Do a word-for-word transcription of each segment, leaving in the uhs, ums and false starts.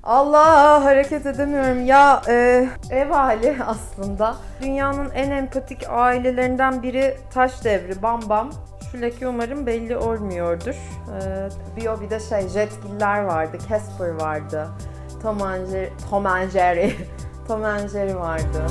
Allah, hareket edemiyorum. Ya e, ev hali aslında. Dünyanın en empatik ailelerinden biri Taş Devri, Bam Bam. Şu leke umarım belli olmuyordur. E, bir, bir de şey, Jetgiller vardı, Casper vardı. Tom and Jerry, Tom and Jerry, Tom and Jerry vardı.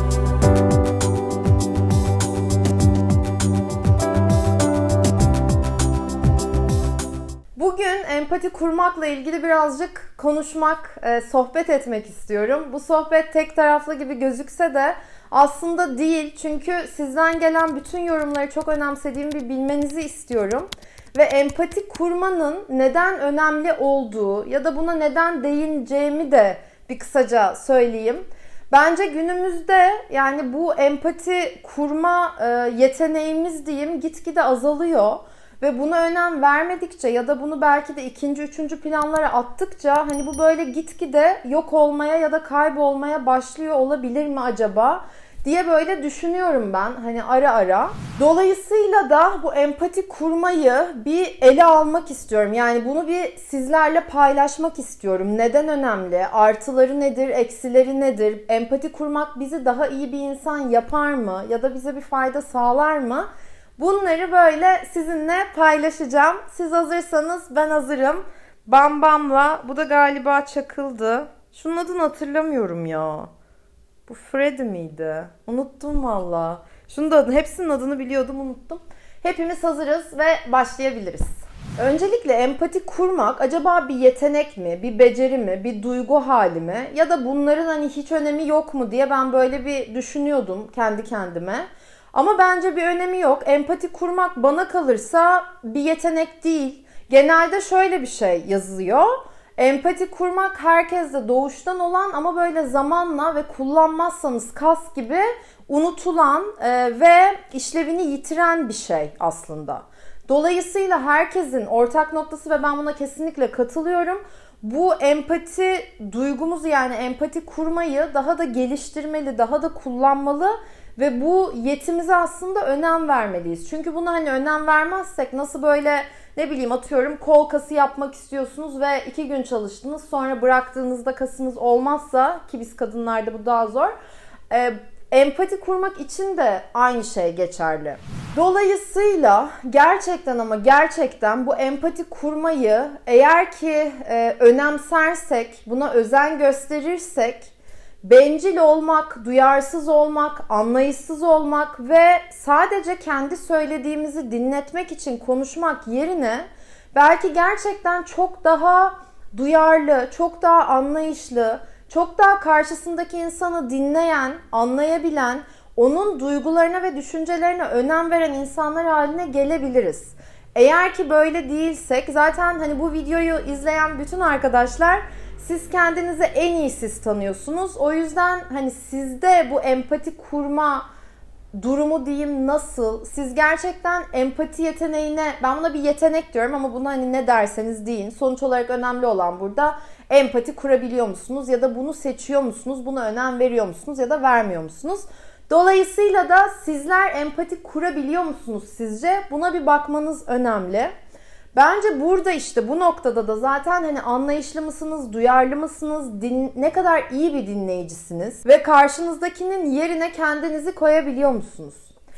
Bugün empati kurmakla ilgili birazcık konuşmak, e, sohbet etmek istiyorum. Bu sohbet tek taraflı gibi gözükse de aslında değil. Çünkü sizden gelen bütün yorumları çok önemsediğimi bir bilmenizi istiyorum. Ve empati kurmanın neden önemli olduğu ya da buna neden değineceğimi de bir kısaca söyleyeyim. Bence günümüzde yani bu empati kurma e, yeteneğimiz diyeyim gitgide azalıyor. Ve buna önem vermedikçe ya da bunu belki de ikinci, üçüncü planlara attıkça hani bu böyle gitgide yok olmaya ya da kaybolmaya başlıyor olabilir mi acaba diye böyle düşünüyorum ben hani ara ara. Dolayısıyla da bu empati kurmayı bir ele almak istiyorum. Yani bunu bir sizlerle paylaşmak istiyorum. Neden önemli? Artıları nedir? Eksileri nedir? Empati kurmak bizi daha iyi bir insan yapar mı? Ya da bize bir fayda sağlar mı? Bunları böyle sizinle paylaşacağım. Siz hazırsanız ben hazırım. Bam Bam'la. Bu da galiba Çakıl'dı. Şunun adını hatırlamıyorum ya. Bu Freddy miydi? Unuttum valla. Şunun da adını, hepsinin adını biliyordum, unuttum. Hepimiz hazırız ve başlayabiliriz. Öncelikle empati kurmak acaba bir yetenek mi, bir beceri mi, bir duygu hali mi? Ya da bunların hani hiç önemi yok mu diye ben böyle bir düşünüyordum kendi kendime. Ama bence bir önemi yok. Empati kurmak bana kalırsa bir yetenek değil. Genelde şöyle bir şey yazılıyor. Empati kurmak herkeste doğuştan olan ama böyle zamanla ve kullanmazsanız kas gibi unutulan e, ve işlevini yitiren bir şey aslında. Dolayısıyla herkesin ortak noktası ve ben buna kesinlikle katılıyorum. Bu empati duygumuzu yani empati kurmayı daha da geliştirmeli, daha da kullanmalı. Ve bu yetimize aslında önem vermeliyiz. Çünkü buna hani önem vermezsek nasıl böyle ne bileyim atıyorum kol kası yapmak istiyorsunuz ve iki gün çalıştınız. Sonra bıraktığınızda kasınız olmazsa ki biz kadınlarda bu daha zor. E, empati kurmak için de aynı şey geçerli. Dolayısıyla gerçekten ama gerçekten bu empati kurmayı eğer ki e, önemsersek, buna özen gösterirsek bencil olmak, duyarsız olmak, anlayışsız olmak ve sadece kendi söylediğimizi dinletmek için konuşmak yerine belki gerçekten çok daha duyarlı, çok daha anlayışlı, çok daha karşısındaki insanı dinleyen, anlayabilen, onun duygularına ve düşüncelerine önem veren insanlar haline gelebiliriz. Eğer ki böyle değilsek zaten hani bu videoyu izleyen bütün arkadaşlar siz kendinizi en iyi siz tanıyorsunuz. O yüzden hani sizde bu empati kurma durumu diyeyim nasıl? Siz gerçekten empati yeteneğine, ben buna bir yetenek diyorum ama buna hani ne derseniz deyin. Sonuç olarak önemli olan burada empati kurabiliyor musunuz? Ya da bunu seçiyor musunuz? Buna önem veriyor musunuz? Ya da vermiyor musunuz? Dolayısıyla da sizler empati kurabiliyor musunuz sizce? Buna bir bakmanız önemli. Bence burada işte bu noktada da zaten hani anlayışlı mısınız, duyarlı mısınız, din, ne kadar iyi bir dinleyicisiniz ve karşınızdakinin yerine kendinizi koyabiliyor musunuz?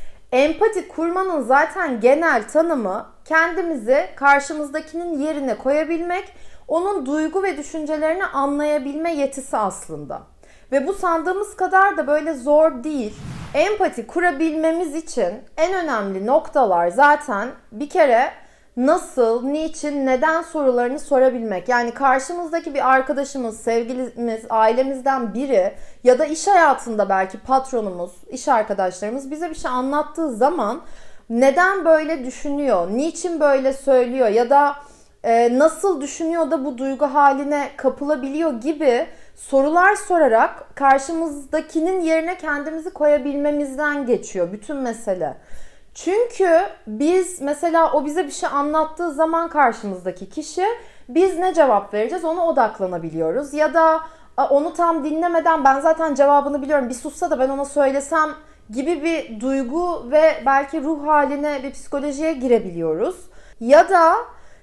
Empati kurmanın zaten genel tanımı kendimizi karşımızdakinin yerine koyabilmek, onun duygu ve düşüncelerini anlayabilme yetisi aslında. Ve bu sandığımız kadar da böyle zor değil. Empati kurabilmemiz için en önemli noktalar zaten bir kere nasıl, niçin, neden sorularını sorabilmek. Yani karşımızdaki bir arkadaşımız, sevgilimiz, ailemizden biri ya da iş hayatında belki patronumuz, iş arkadaşlarımız bize bir şey anlattığı zaman neden böyle düşünüyor, niçin böyle söylüyor ya da e, nasıl düşünüyor da bu duygu haline kapılabiliyor gibi sorular sorarak karşımızdakinin yerine kendimizi koyabilmemizden geçiyor bütün mesele. Çünkü biz mesela o bize bir şey anlattığı zaman karşımızdaki kişi biz ne cevap vereceğiz ona odaklanabiliyoruz. Ya da onu tam dinlemeden ben zaten cevabını biliyorum bir sussa da ben ona söylesem gibi bir duygu ve belki ruh haline bir psikolojiye girebiliyoruz. Ya da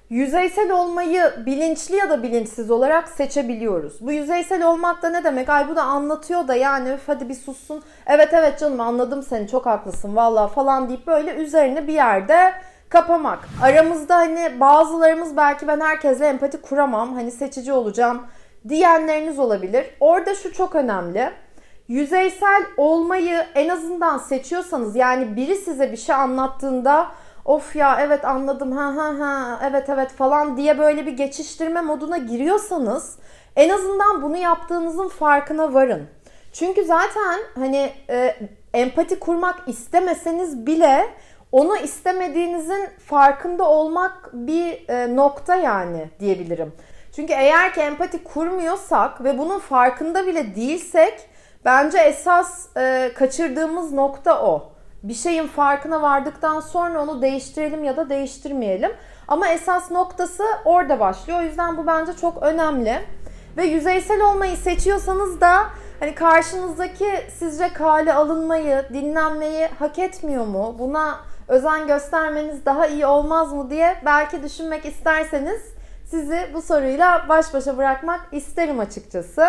yüzeysel olmayı bilinçli ya da bilinçsiz olarak seçebiliyoruz. Bu yüzeysel olmak da ne demek? Ay bu da anlatıyor da yani öf, hadi bir sussun. Evet evet canım anladım seni, çok haklısın vallahi falan deyip böyle üzerine bir yerde kapamak. Aramızda hani bazılarımız belki ben herkesle empati kuramam, hani seçici olacağım diyenleriniz olabilir. Orada şu çok önemli. Yüzeysel olmayı en azından seçiyorsanız, yani biri size bir şey anlattığında of ya evet anladım ha ha ha evet evet falan diye böyle bir geçiştirme moduna giriyorsanız en azından bunu yaptığınızın farkına varın. Çünkü zaten hani e, empati kurmak istemeseniz bile onu istemediğinizin farkında olmak bir e, nokta yani diyebilirim. Çünkü eğer ki empati kurmuyorsak ve bunun farkında bile değilsek bence esas e, kaçırdığımız nokta o. Bir şeyin farkına vardıktan sonra onu değiştirelim ya da değiştirmeyelim. Ama esas noktası orada başlıyor. O yüzden bu bence çok önemli. Ve yüzeysel olmayı seçiyorsanız da hani karşınızdaki sizce kale alınmayı, dinlenmeyi hak etmiyor mu? Buna özen göstermeniz daha iyi olmaz mı diye belki düşünmek isterseniz sizi bu soruyla baş başa bırakmak isterim açıkçası.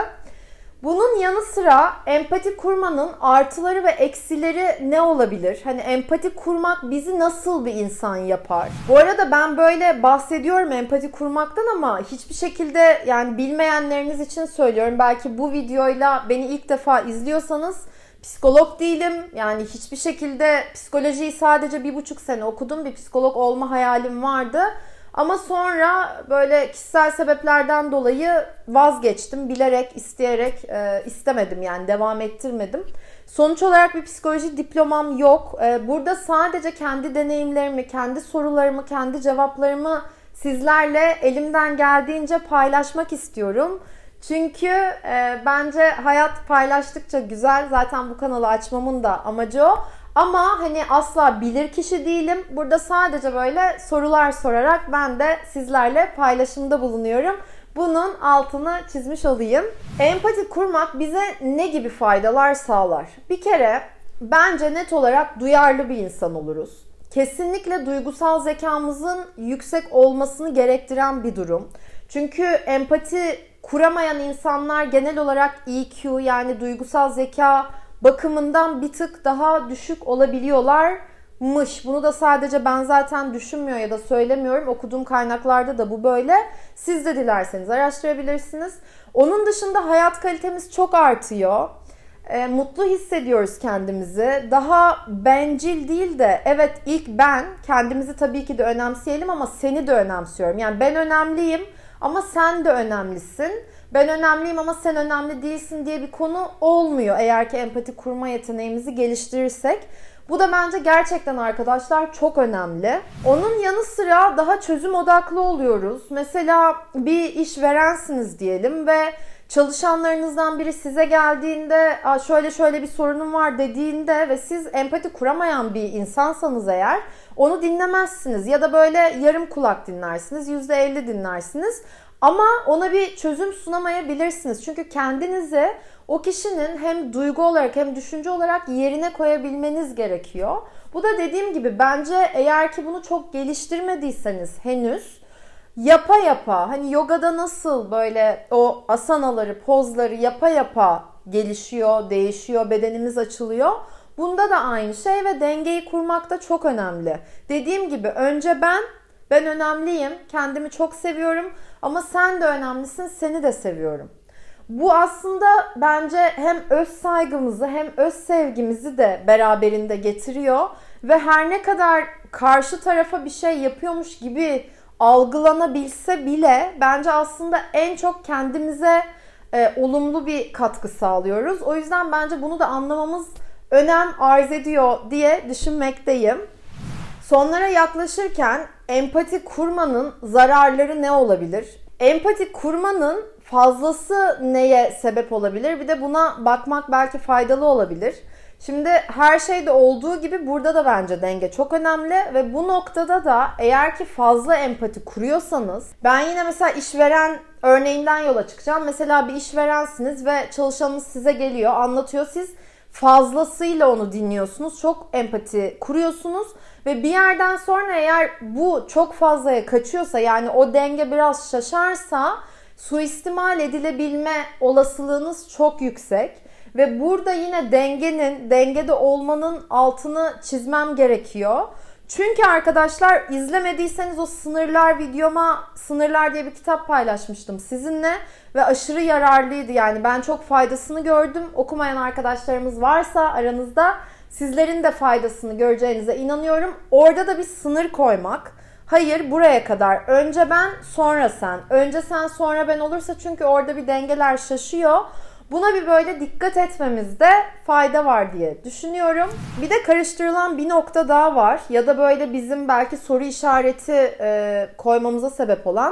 Bunun yanı sıra empati kurmanın artıları ve eksileri ne olabilir? Hani empati kurmak bizi nasıl bir insan yapar? Bu arada ben böyle bahsediyorum empati kurmaktan ama hiçbir şekilde yani bilmeyenleriniz için söylüyorum. Belki bu videoyla beni ilk defa izliyorsanız psikolog değilim. Yani hiçbir şekilde psikolojiyi sadece bir buçuk sene okudum. Bir psikolog olma hayalim vardı. Ama sonra böyle kişisel sebeplerden dolayı vazgeçtim. Bilerek, isteyerek e, istemedim yani devam ettirmedim. Sonuç olarak bir psikoloji diplomam yok. E, burada sadece kendi deneyimlerimi, kendi sorularımı, kendi cevaplarımı sizlerle elimden geldiğince paylaşmak istiyorum. Çünkü e, bence hayat paylaştıkça güzel. Zaten bu kanalı açmamın da amacı o. Ama hani asla bilir kişi değilim. Burada sadece böyle sorular sorarak ben de sizlerle paylaşımda bulunuyorum. Bunun altını çizmiş olayım. Empati kurmak bize ne gibi faydalar sağlar? Bir kere bence net olarak duyarlı bir insan oluruz. Kesinlikle duygusal zekamızın yüksek olmasını gerektiren bir durum. Çünkü empati kuramayan insanlar genel olarak E Q yani duygusal zeka bakımından bir tık daha düşük olabiliyorlarmış. Bunu da sadece ben zaten düşünmüyor ya da söylemiyorum. Okuduğum kaynaklarda da bu böyle. Siz de dilerseniz araştırabilirsiniz. Onun dışında hayat kalitemiz çok artıyor. E, mutlu hissediyoruz kendimizi. Daha bencil değil de evet ilk ben, kendimizi tabii ki de önemseyelim ama seni de önemsiyorum. Yani ben önemliyim ama sen de önemlisin. Ben önemliyim ama sen önemli değilsin diye bir konu olmuyor eğer ki empati kurma yeteneğimizi geliştirirsek. Bu da bence gerçekten arkadaşlar çok önemli. Onun yanı sıra daha çözüm odaklı oluyoruz. Mesela bir işverensiniz diyelim ve çalışanlarınızdan biri size geldiğinde şöyle şöyle bir sorunum var dediğinde ve siz empati kuramayan bir insansanız eğer onu dinlemezsiniz ya da böyle yarım kulak dinlersiniz, yüzde elli dinlersiniz. Ama ona bir çözüm sunamayabilirsiniz. Çünkü kendinizi o kişinin hem duygu olarak hem düşünce olarak yerine koyabilmeniz gerekiyor. Bu da dediğim gibi bence eğer ki bunu çok geliştirmediyseniz henüz yapa yapa, hani yogada nasıl böyle o asanaları, pozları yapa yapa gelişiyor, değişiyor, bedenimiz açılıyor. Bunda da aynı şey ve dengeyi kurmak da çok önemli. Dediğim gibi önce ben, ben önemliyim, kendimi çok seviyorum ama sen de önemlisin, seni de seviyorum. Bu aslında bence hem öz saygımızı hem öz sevgimizi de beraberinde getiriyor ve her ne kadar karşı tarafa bir şey yapıyormuş gibi algılanabilse bile bence aslında en çok kendimize e, olumlu bir katkı sağlıyoruz. O yüzden bence bunu da anlamamız önem arz ediyor diye düşünmekteyim. Sonlara yaklaşırken empati kurmanın zararları ne olabilir? Empati kurmanın fazlası neye sebep olabilir? Bir de buna bakmak belki faydalı olabilir. Şimdi her şeyde olduğu gibi burada da bence denge çok önemli ve bu noktada da eğer ki fazla empati kuruyorsanız, ben yine mesela işveren örneğinden yola çıkacağım. Mesela bir işverensiniz ve çalışanınız size geliyor, anlatıyor. Siz fazlasıyla onu dinliyorsunuz. Çok empati kuruyorsunuz ve bir yerden sonra eğer bu çok fazlaya kaçıyorsa, yani o denge biraz şaşarsa suistimal edilebilme olasılığınız çok yüksek. Ve burada yine dengenin, dengede olmanın altını çizmem gerekiyor. Çünkü arkadaşlar, izlemediyseniz o sınırlar videoma, Sınırlar diye bir kitap paylaşmıştım sizinle ve aşırı yararlıydı. Yani ben çok faydasını gördüm. Okumayan arkadaşlarımız varsa aranızda, sizlerin de faydasını göreceğinize inanıyorum. Orada da bir sınır koymak. Hayır, buraya kadar. Önce ben, sonra sen. Önce sen, sonra ben olursa çünkü orada bir dengeler şaşıyor. Buna bir böyle dikkat etmemizde fayda var diye düşünüyorum. Bir de karıştırılan bir nokta daha var. Ya da böyle bizim belki soru işareti e, koymamıza sebep olan.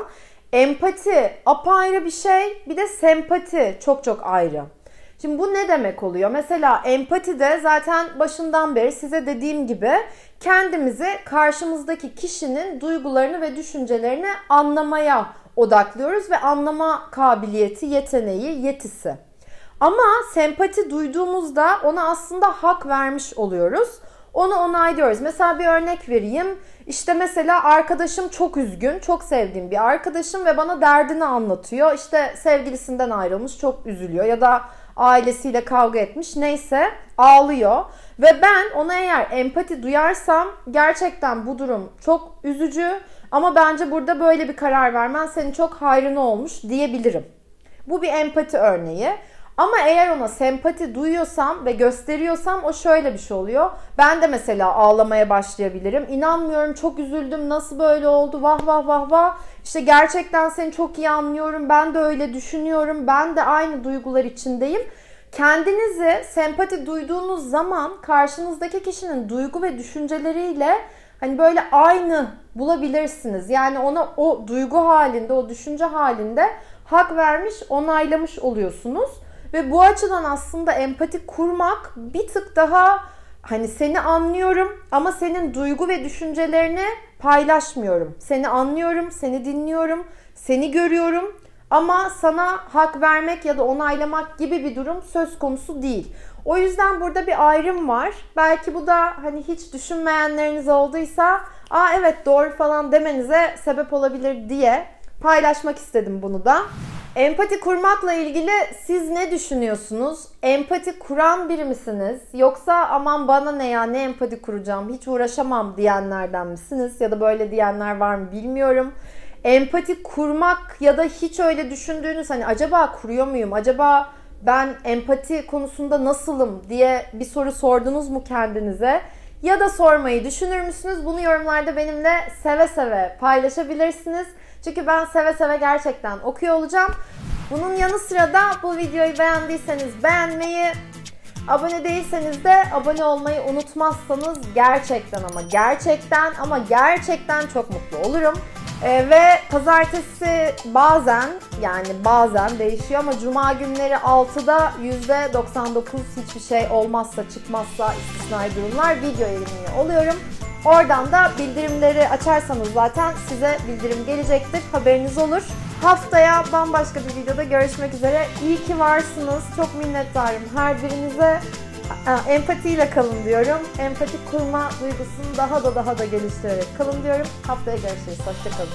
Empati apayrı bir şey. Bir de sempati çok çok ayrı. Şimdi bu ne demek oluyor? Mesela empatide zaten başından beri size dediğim gibi kendimizi karşımızdaki kişinin duygularını ve düşüncelerini anlamaya odaklıyoruz ve anlama kabiliyeti, yeteneği, yetisi. Ama sempati duyduğumuzda ona aslında hak vermiş oluyoruz. Onu onaylıyoruz. Mesela bir örnek vereyim. İşte mesela arkadaşım çok üzgün, çok sevdiğim bir arkadaşım ve bana derdini anlatıyor. İşte sevgilisinden ayrılmış, çok üzülüyor ya da ailesiyle kavga etmiş, neyse ağlıyor. Ve ben ona eğer empati duyarsam gerçekten bu durum çok üzücü ama bence burada böyle bir karar vermen senin çok hayrına olmuş diyebilirim. Bu bir empati örneği. Ama eğer ona sempati duyuyorsam ve gösteriyorsam o şöyle bir şey oluyor. Ben de mesela ağlamaya başlayabilirim. İnanmıyorum, çok üzüldüm, nasıl böyle oldu, vah vah vah vah. İşte gerçekten seni çok iyi anlıyorum, ben de öyle düşünüyorum, ben de aynı duygular içindeyim. Kendinizi sempati duyduğunuz zaman karşınızdaki kişinin duygu ve düşünceleriyle hani böyle aynı bulabilirsiniz. Yani ona o duygu halinde, o düşünce halinde hak vermiş, onaylamış oluyorsunuz. Ve bu açıdan aslında empati kurmak bir tık daha hani seni anlıyorum ama senin duygu ve düşüncelerini paylaşmıyorum. Seni anlıyorum, seni dinliyorum, seni görüyorum ama sana hak vermek ya da onaylamak gibi bir durum söz konusu değil. O yüzden burada bir ayrım var. Belki bu da hani hiç düşünmeyenleriniz olduysa, aa evet doğru falan demenize sebep olabilir diye paylaşmak istedim bunu da. Empati kurmakla ilgili siz ne düşünüyorsunuz? Empati kuran biri misiniz? Yoksa aman bana ne ya, ne empati kuracağım, hiç uğraşamam diyenlerden misiniz? Ya da böyle diyenler var mı bilmiyorum. Empati kurmak ya da hiç öyle düşündüğünüz, hani acaba kuruyor muyum? Acaba ben empati konusunda nasılım diye bir soru sordunuz mu kendinize? Ya da sormayı düşünür müsünüz? Bunu yorumlarda benimle seve seve paylaşabilirsiniz. Çünkü ben seve seve gerçekten okuyor olacağım. Bunun yanı sıra da bu videoyu beğendiyseniz beğenmeyi, abone değilseniz de abone olmayı unutmazsanız gerçekten ama gerçekten ama gerçekten çok mutlu olurum. Ee, ve pazartesi bazen, yani bazen değişiyor ama cuma günleri altıda yüzde doksan dokuz hiçbir şey olmazsa, çıkmazsa, istisnai durumlar video yayınlıyor oluyorum. Oradan da bildirimleri açarsanız zaten size bildirim gelecektir. Haberiniz olur. Haftaya bambaşka bir videoda görüşmek üzere. İyi ki varsınız. Çok minnettarım her birinize. Empatiyle kalın diyorum. Empati kurma duygusunu daha da daha da geliştirerek kalın diyorum. Haftaya görüşürüz. Hoşçakalın.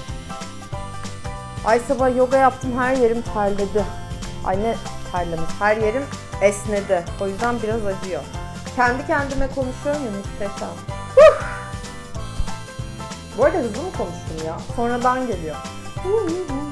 Ay sabah yoga yaptım. Her yerim terledi. Ay ne terlemiş. Her yerim esnedi. O yüzden biraz acıyor. Kendi kendime konuşuyorum ya, muhteşem. Huh! Bu arada hızlı mı konuştum ya? Sonradan geliyor.